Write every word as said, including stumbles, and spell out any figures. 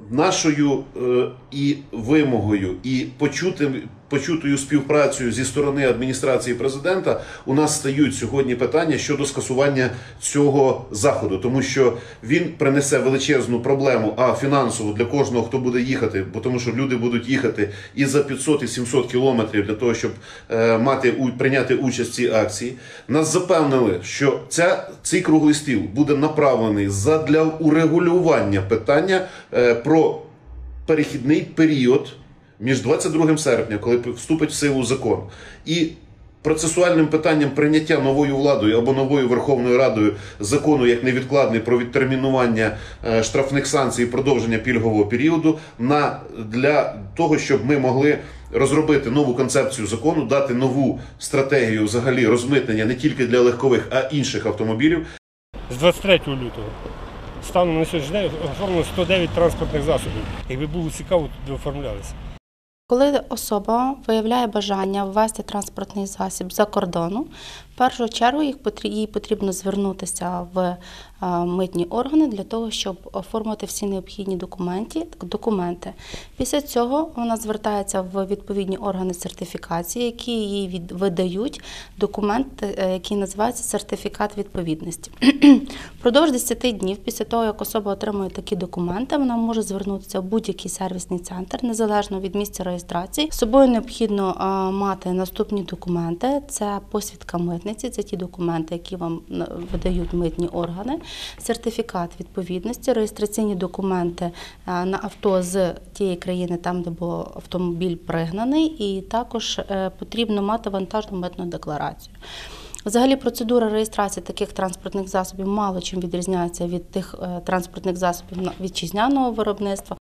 Нашою е, і вимогою, і почутим, почутою співпрацею зі сторони адміністрації президента у нас стають сьогодні питання щодо скасування цього заходу, тому що він принесе величезну проблему, а фінансово для кожного, хто буде їхати, бо тому що люди будуть їхати і за п'ятсот, і сімсот кілометрів для того, щоб е, мати, у, прийняти участь в цій акції. Нас запевнили, що ця, цей круглий стіл буде направлений задля урегулювання питання е, про перехідний період між двадцять другим серпня, коли вступить в силу закон, і процесуальним питанням прийняття новою владою або новою Верховною Радою закону як невідкладний про відтермінування штрафних санкцій і продовження пільгового періоду на, для того, щоб ми могли розробити нову концепцію закону, дати нову стратегію взагалі розмитнення не тільки для легкових, а інших автомобілів. З двадцять третього лютого станом на сьогоднішній день оформлено сто дев'ять транспортних засобів. Якби було цікаво, то оформлялися. Коли особа виявляє бажання ввести транспортний засіб за кордону, в першу чергу їй потрібно звернутися в митні органи для того, щоб оформити всі необхідні документи. документи. Після цього вона звертається в відповідні органи сертифікації, які їй видають документ, який називається сертифікат відповідності. Впродовж десяти днів після того, як особа отримує такі документи, вона може звернутися в будь-який сервісний центр, незалежно від місця реєстрації. З собою необхідно мати наступні документи. Це посвідка митниці, це ті документи, які вам видають митні органи, сертифікат відповідності, реєстраційні документи на авто з тієї країни, там, де був автомобіль пригнаний, і також потрібно мати вантажну митну декларацію. Взагалі процедура реєстрації таких транспортних засобів мало чим відрізняється від тих транспортних засобів вітчизняного виробництва.